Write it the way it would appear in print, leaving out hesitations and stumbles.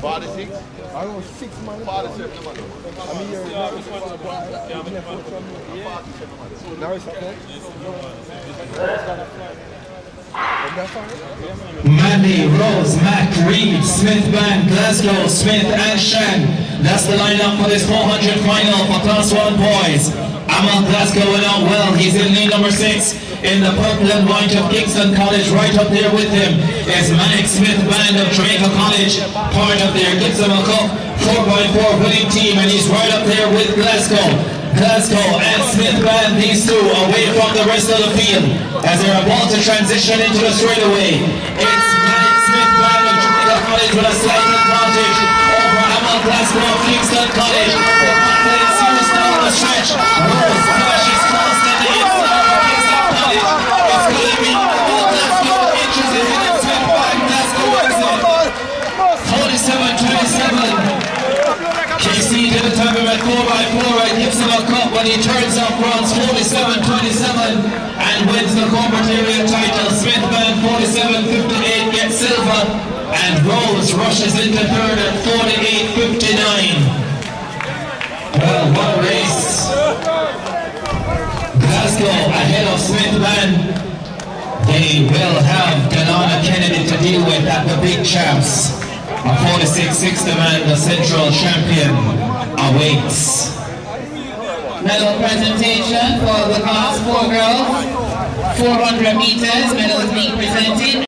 46? I was 6 months. 47 man. I mean, you're not now it's okay. Mandy, Rose, Mac, Reed, Smith Band, Glasgow, Smith and Shan. That's the lineup for this 400 final for Class 1 boys. Amal Glasgow went out well. He's in lane number 6 in the purple and white of Kingston College. Right up there with him is Manic Smith Band of Jamaica College, part of their Gibson Cup 4x4 winning team, and he's right up there with Glasgow and Smith Band, these two away from the rest of the field as they're about to transition into the straightaway. It's Manic Smith Band of Jamaica College with a slight advantage over Amal Glasgow of Kingston College. It's used down the stretch. Rose flashes close to the inside of Kingston College. It's going to be Amal Glasgow inches in and Smith Band. Glasgow wins it. 47-27. KC did the time at 4x4 at Gibson Cup when he turns up runs 47-27 and wins the corporate area title. Smith Band 47-58 gets silver, and Rose rushes into third at 48-59. Well, what a race. Glasgow ahead of Smith Band. They will have Delana Kennedy to deal with at the big champs. A 46-60 man, the central champion, awaits. Medal presentation for the Class 4 girls. 400 meters, medals being presented.